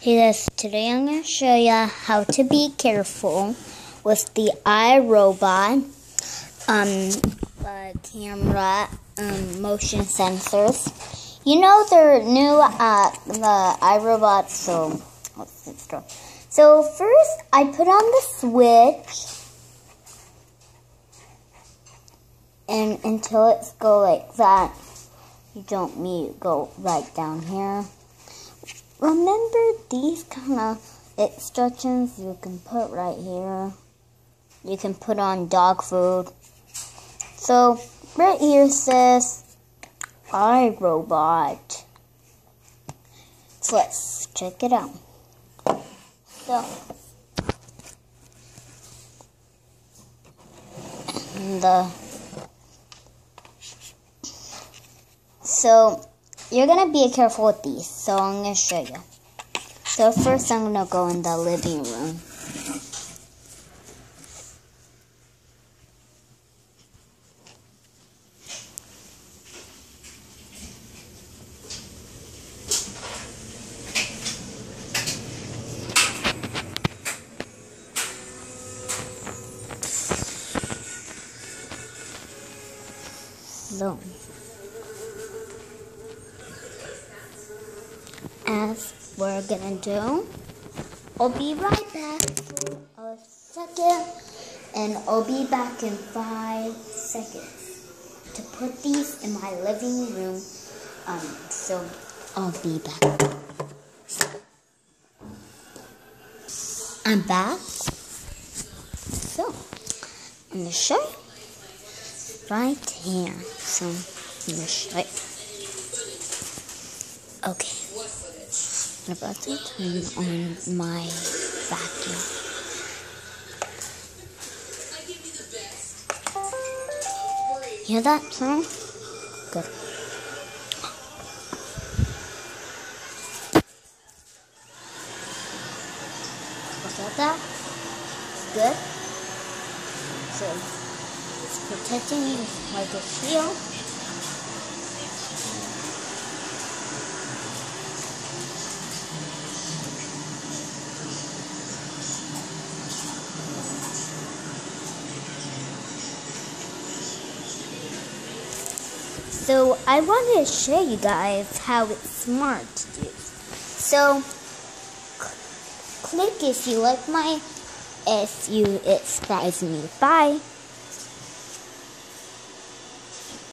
Hey guys, today I'm going to show you how to be careful with the iRobot camera motion sensors. You know they're new at the iRobot, so let's go. So first I put on the switch and until it's go like that. You don't need to go right down here. Remember these kind of instructions you can put right here. You can put on dog food. So right here says iRobot. So let's check it out. So you're going to be careful with these, so I'm going to show you. So first I'm going to go in the living room. So as we're gonna do, I'll be right back for a second, and I'll be back in 5 seconds to put these in my living room. So I'll be back. I'm back. So I'm gonna show you right here. So I'm gonna show you. Okay. I'm about to turn on my vacuum. Hear that sound? Good. Look at that. Good. So it's protecting you like a shield. So I wanted to show you guys how it's smart to do. So click if you like my SU. It surprised me. Bye.